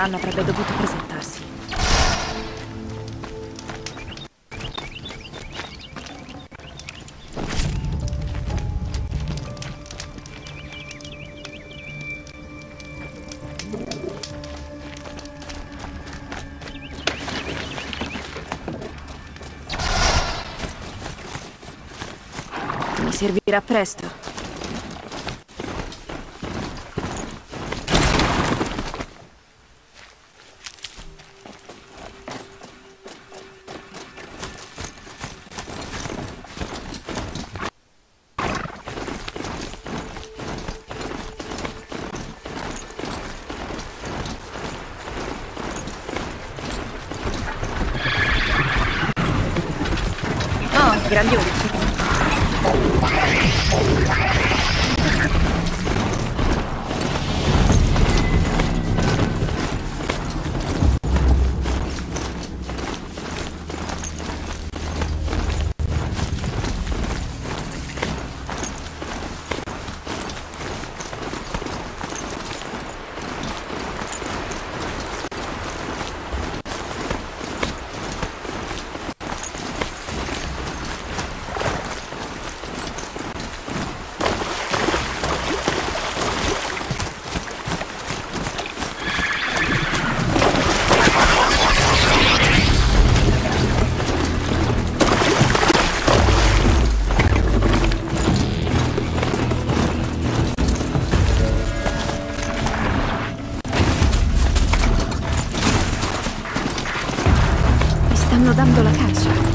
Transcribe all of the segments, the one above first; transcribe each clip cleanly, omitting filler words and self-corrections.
Ran avrebbe dovuto presentarsi. Mi servirà presto. Oh, grandioso. Stanno dando la caccia.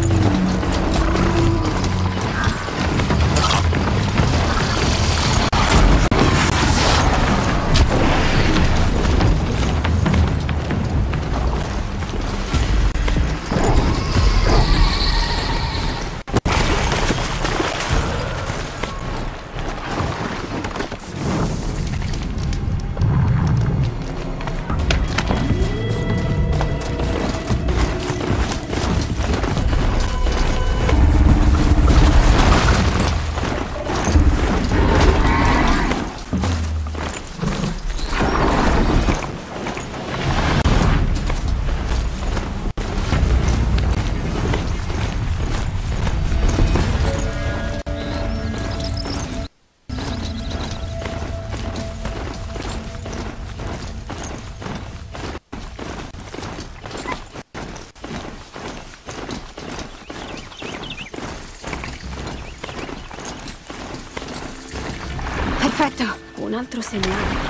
Perfetto, un altro segnale.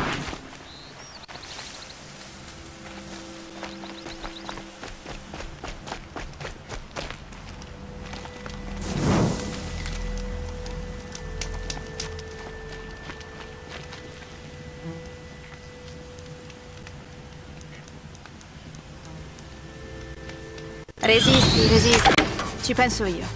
Resisti, resisti. Ci penso io.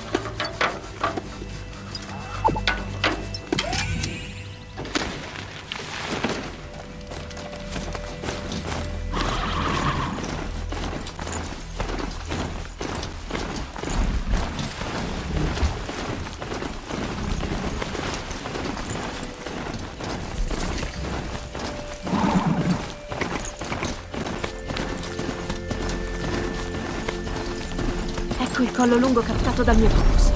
Ecco il collo lungo captato dal mio focus.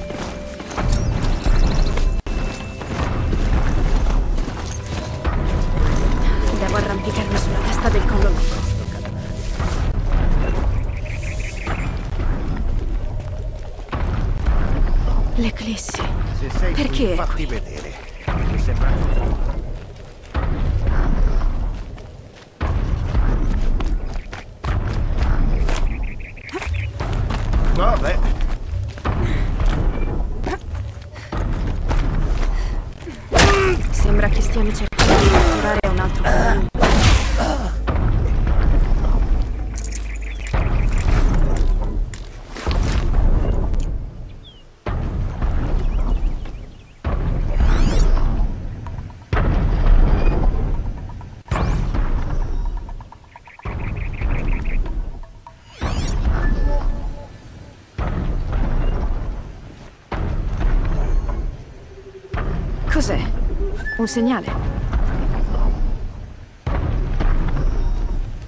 Devo arrampicarmi sulla testa del collo lungo. L'Eclissi. Perché è qui? Fatti vedere. Mi sembra... Vabbè. Sembra che stiano cercando di catturare un altro collo. Cos'è? Un segnale?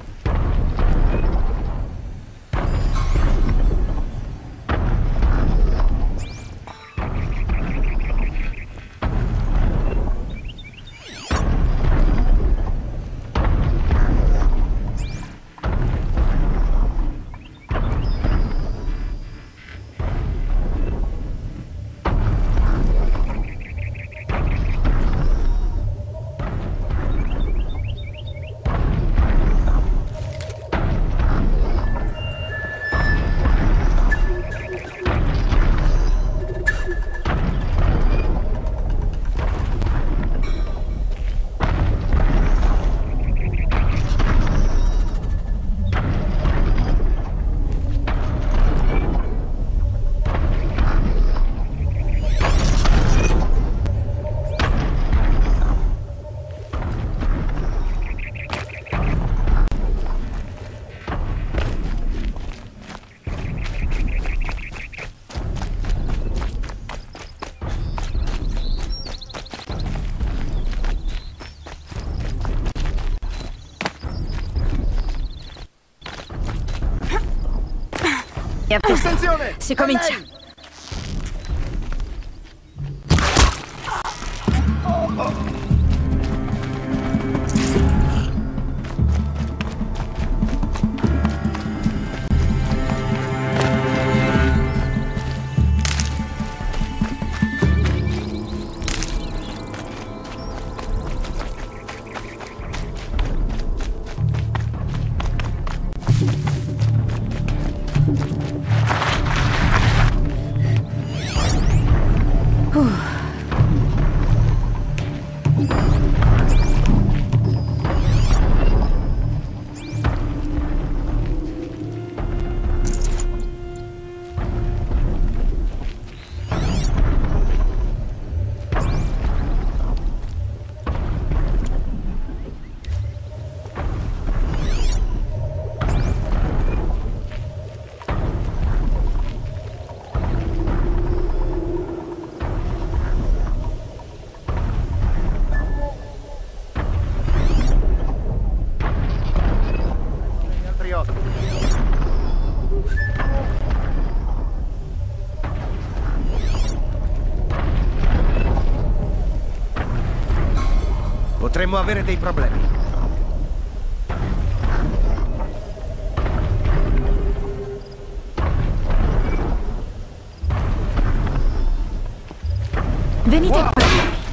Attenzione! Si È comincia. lei! Potremmo avere dei problemi. Venite Wow. qua.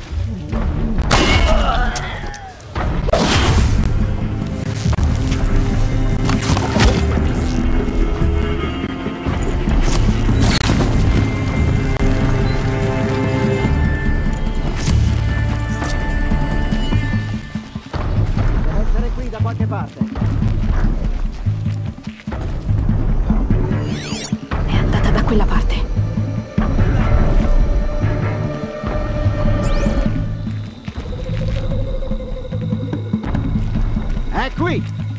Deve essere qui da qualche parte. È andata da quella parte. È qui!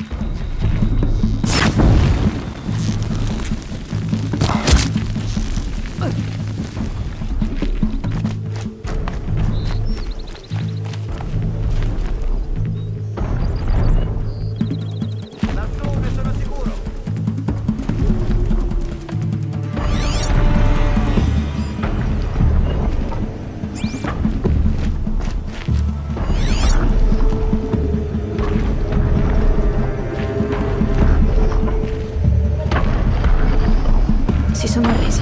Lassù, ne sono sicuro! Si sono arresi.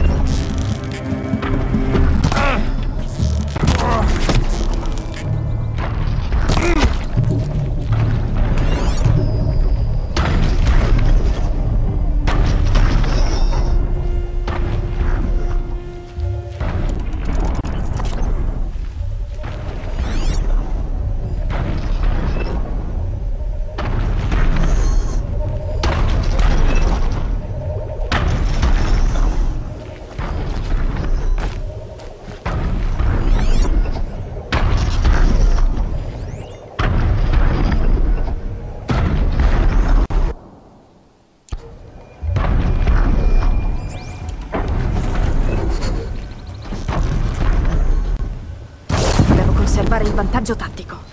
Devo conservare il vantaggio tattico.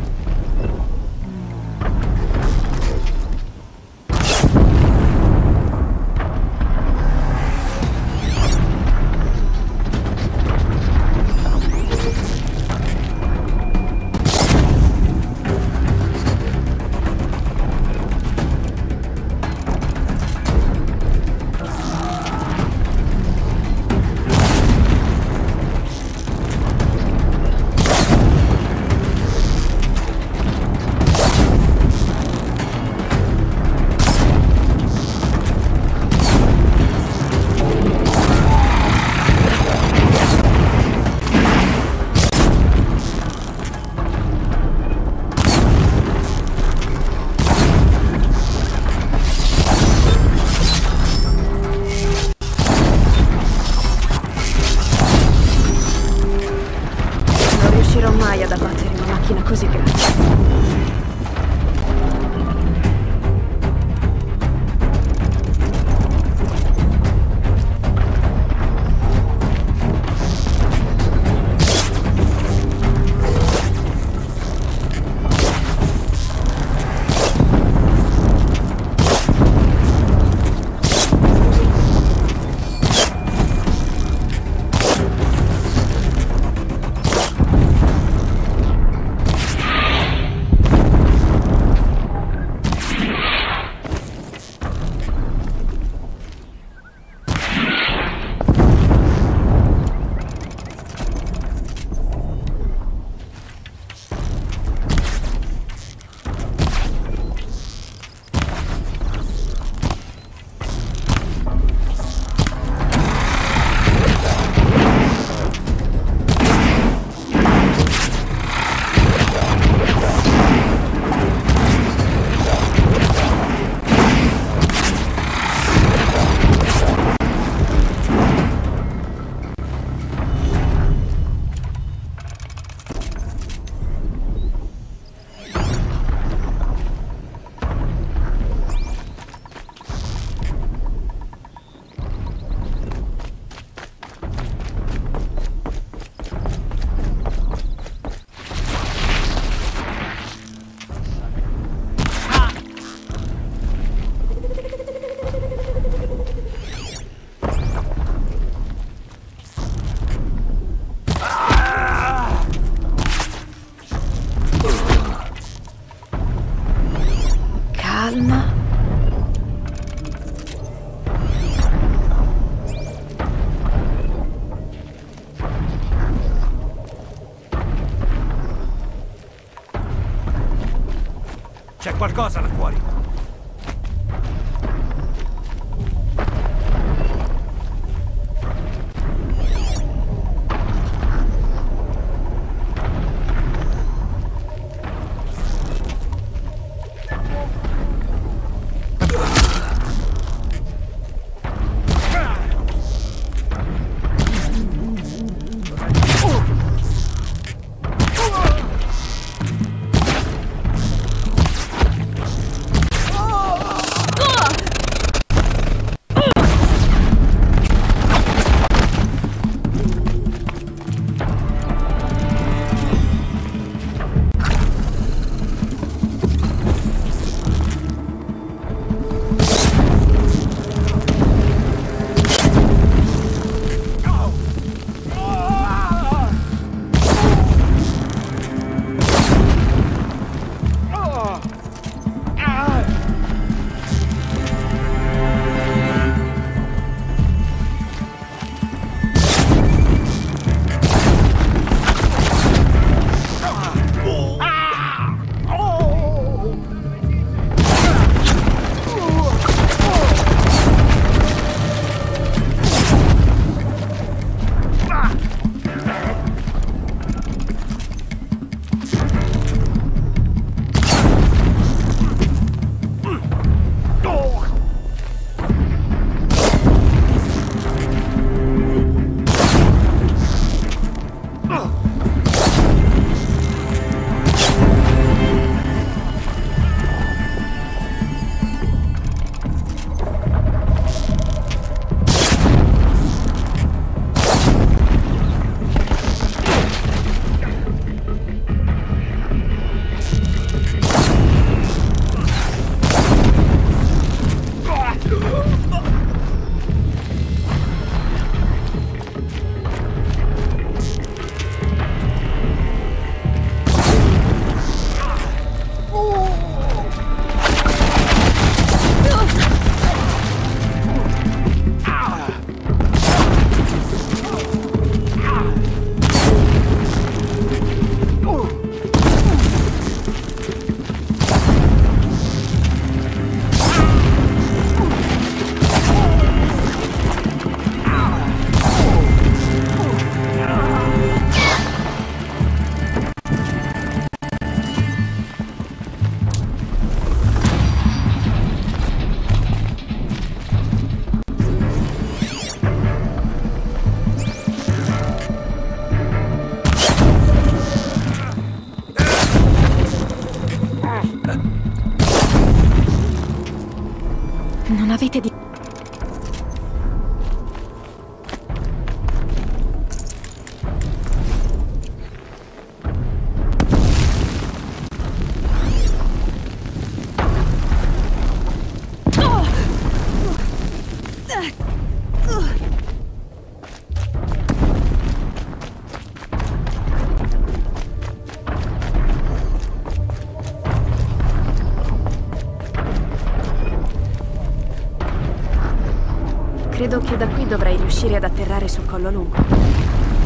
Non riuscirò mai ad abbattere una macchina così grande. qualcosa là fuori. Non avete di... Credo che da qui dovrai riuscire ad atterrare sul collo lungo.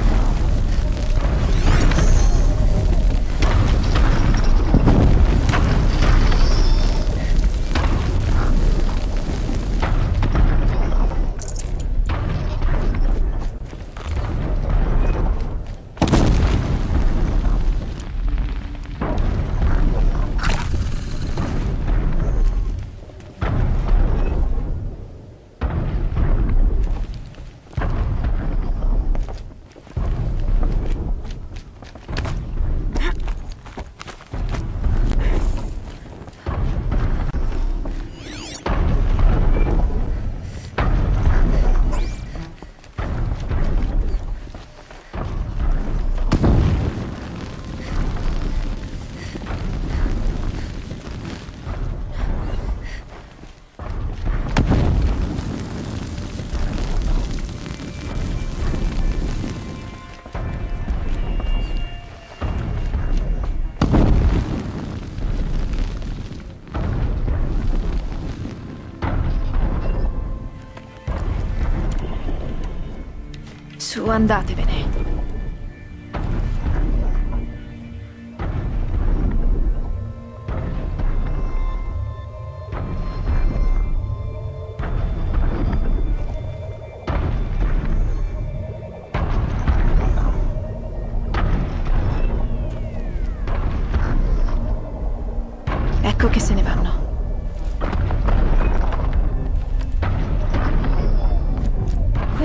Su, andatevene.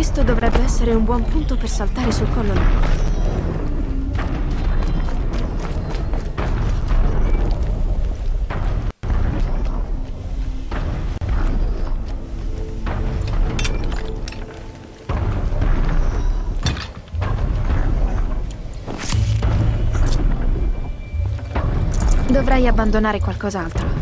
Questo dovrebbe essere un buon punto per saltare sul collo lungo. Dovrei abbandonare qualcos'altro.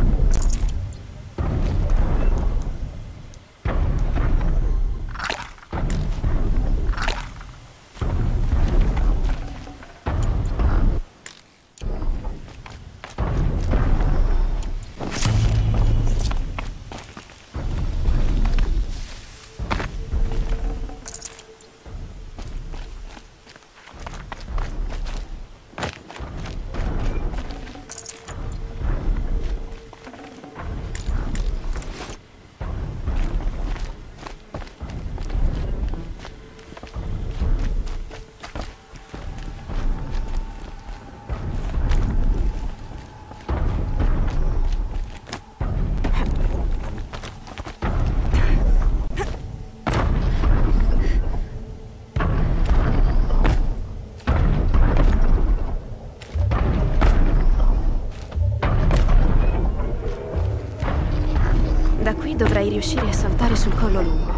Da qui dovrei riuscire a saltare sul collo lungo.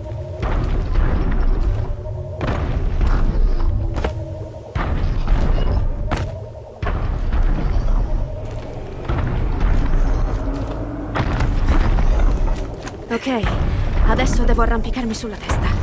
Ok, adesso devo arrampicarmi sulla testa.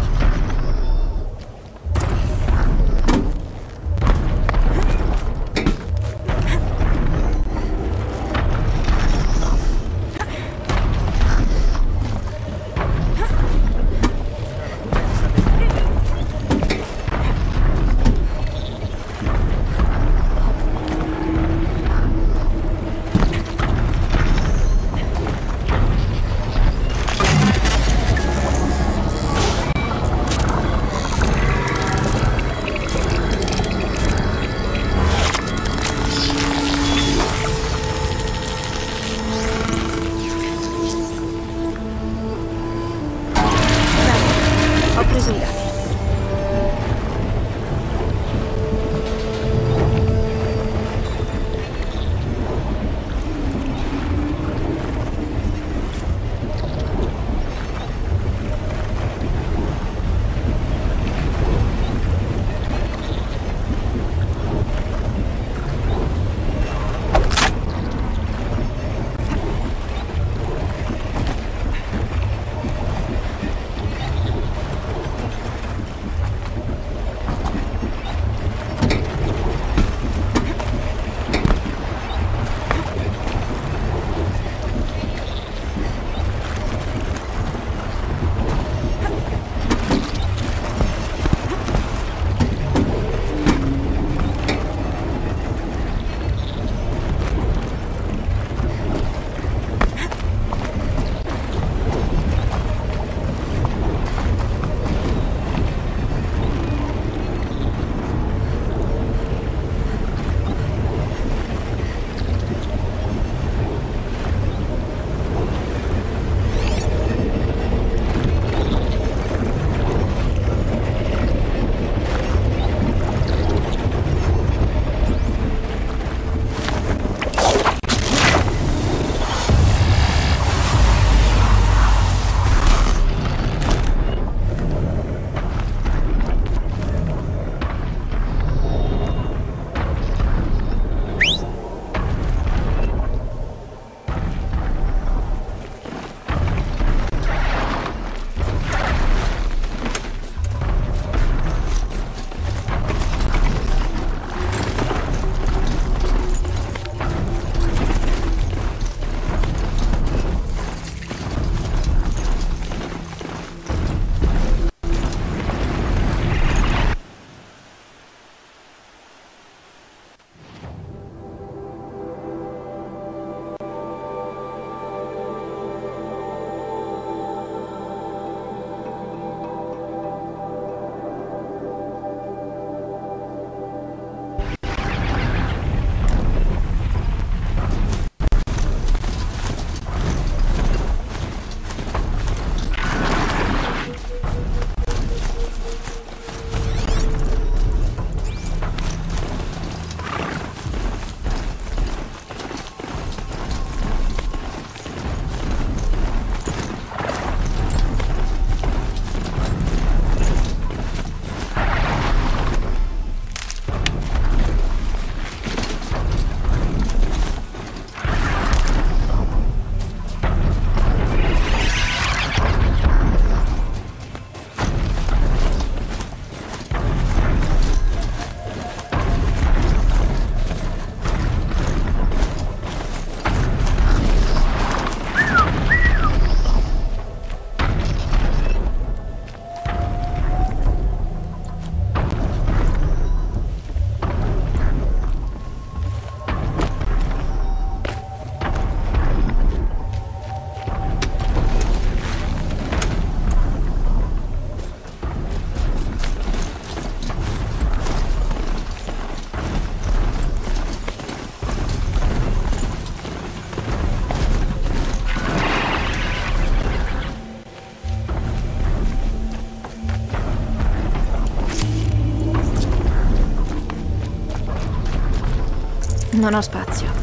Non ho spazio.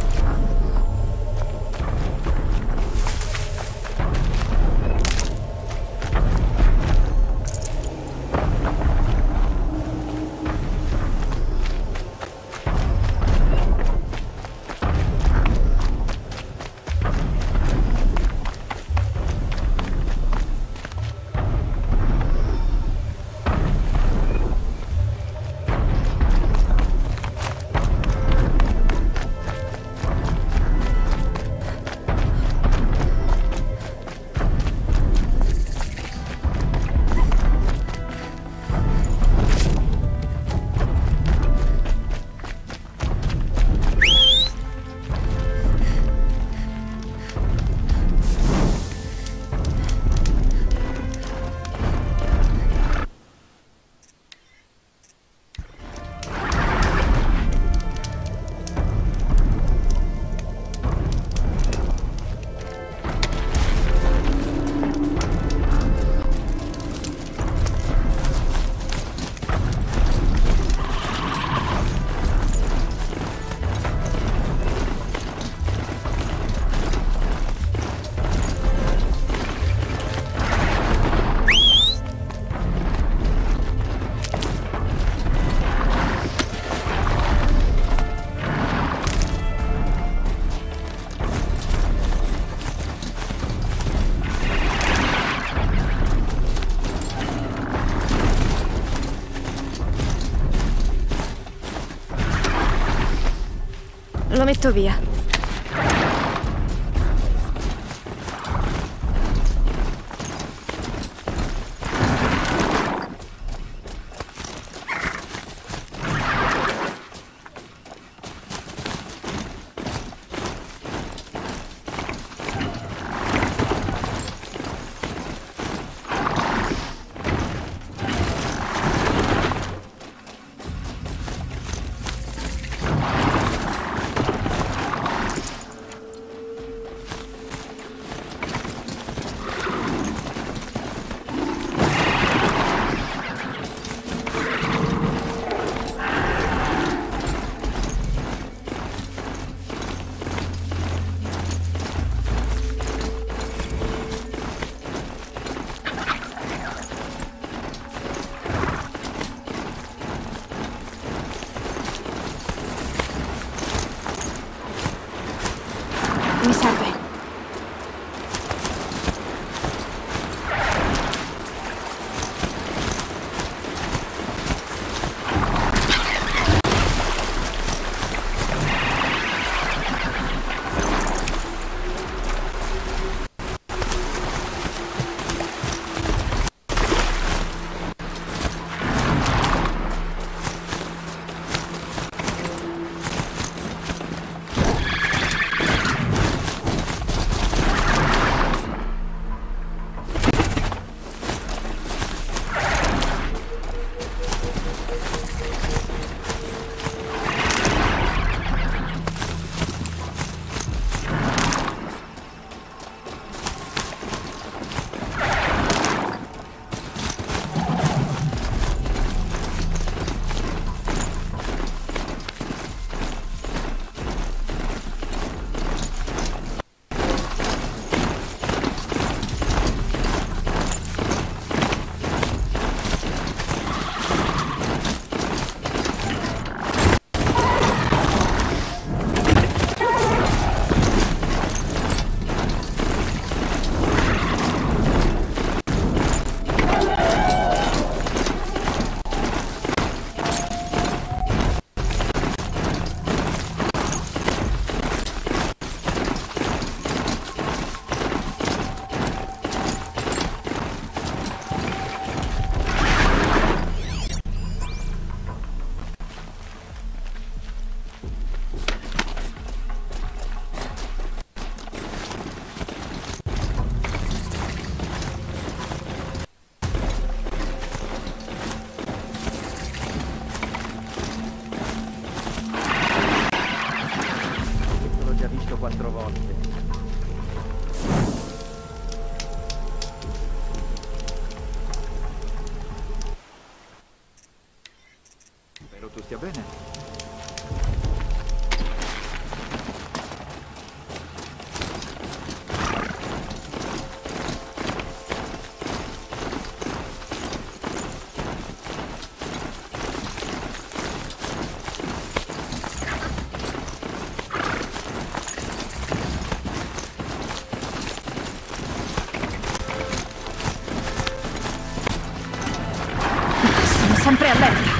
Lo metto via. Mi serve. L'ho già visto 4 volte. Spero tu stia bene. sempre allerta.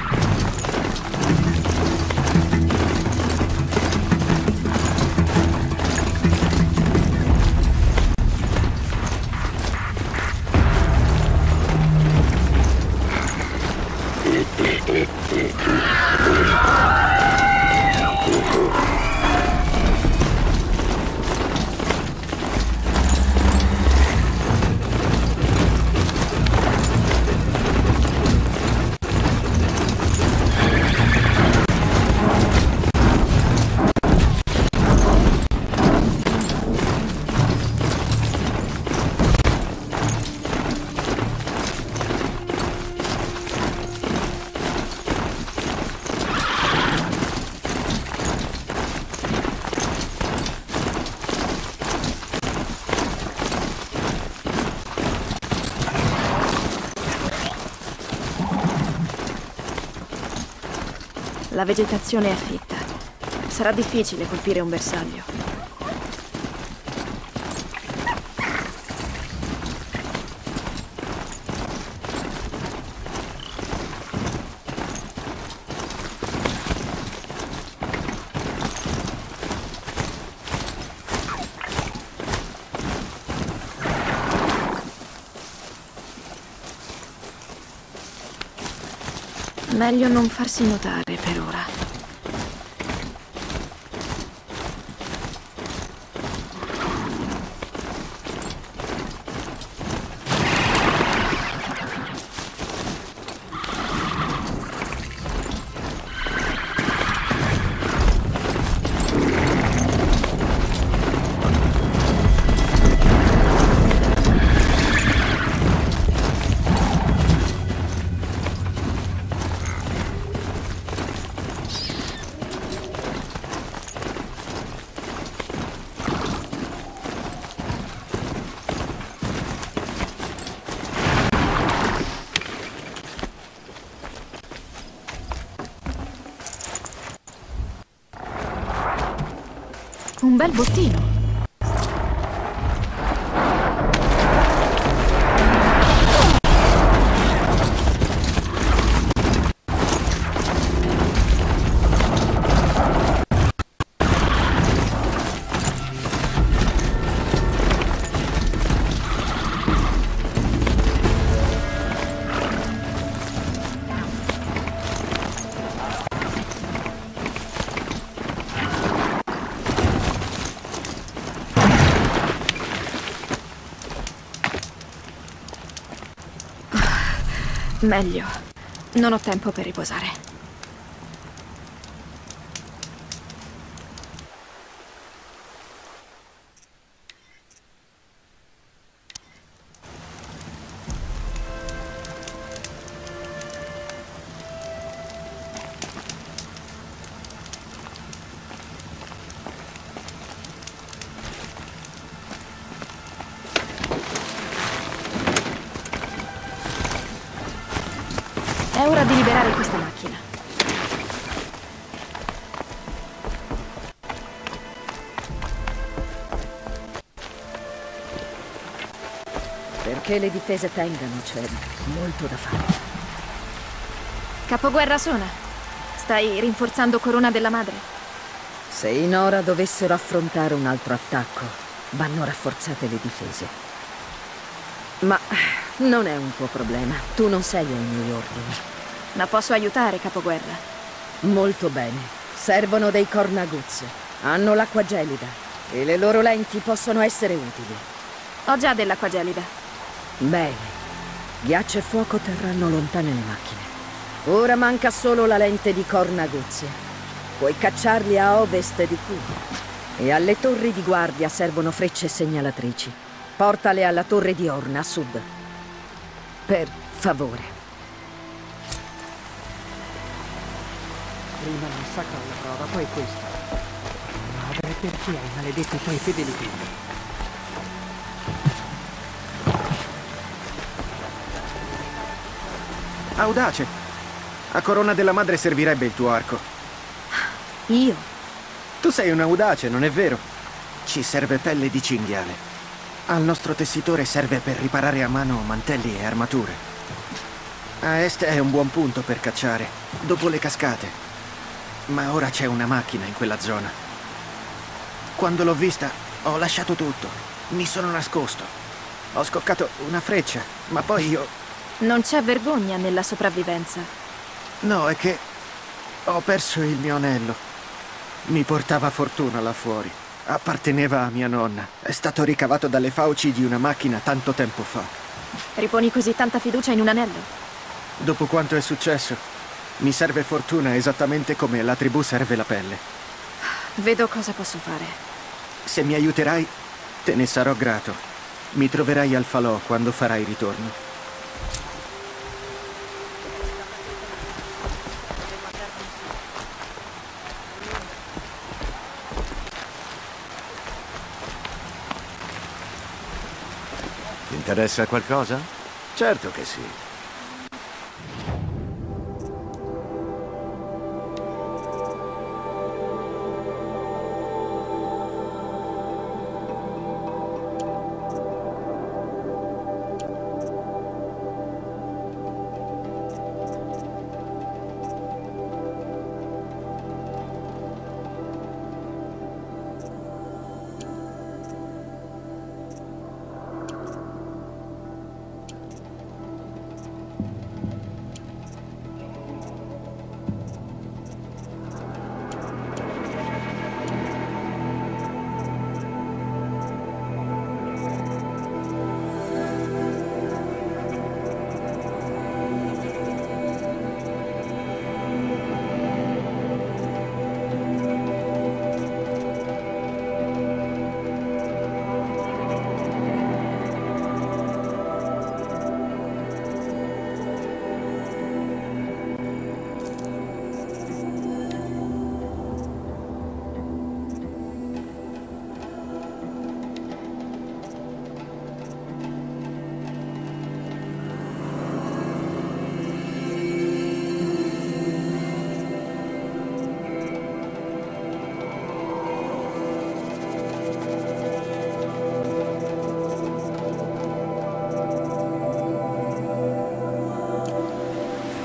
La vegetazione è fitta. Sarà difficile colpire un bersaglio. Meglio non farsi notare per ora. Un bel bottino. Meglio. Non ho tempo per riposare. È ora di liberare questa macchina. Perché le difese tengano, c'è molto da fare. Capoguerra Sona, stai rinforzando Corona della Madre? Se i Nora dovessero affrontare un altro attacco, vanno rafforzate le difese. Ma non è un tuo problema. Tu non sei ai miei ordini. Ma posso aiutare, Capoguerra? Molto bene. Servono dei Cornaguz. Hanno l'acqua gelida e le loro lenti possono essere utili. Ho già dell'acqua gelida. Bene. Ghiaccio e fuoco terranno lontane le macchine. Ora manca solo la lente di Cornaguz. Puoi cacciarli a ovest di qui. E alle torri di guardia servono frecce segnalatrici. Portale alla torre di Orna, a sud. Per favore. Prima il massacro alla prova, poi questo. Madre, perché hai maledetto i tuoi fedeli figli? Audace! A Corona della Madre servirebbe il tuo arco. Io? Tu sei un audace, non è vero? Ci serve pelle di cinghiale. Al nostro tessitore serve per riparare a mano mantelli e armature. A est è un buon punto per cacciare, dopo le cascate. Ma ora c'è una macchina in quella zona. Quando l'ho vista, ho lasciato tutto. Mi sono nascosto. Ho scoccato una freccia, ma poi io... Non c'è vergogna nella sopravvivenza. No, è che ho perso il mio anello. Mi portava fortuna là fuori. Apparteneva a mia nonna. È stato ricavato dalle fauci di una macchina tanto tempo fa. Riponi così tanta fiducia in un anello? Dopo quanto è successo, mi serve fortuna esattamente come la tribù serve la pelle. Vedo cosa posso fare. Se mi aiuterai, te ne sarò grato. Mi troverai al falò quando farai ritorno. Ti interessa qualcosa? Certo che sì.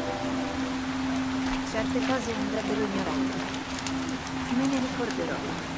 Certe cose andrebbero ignorate. Me ne ricorderò.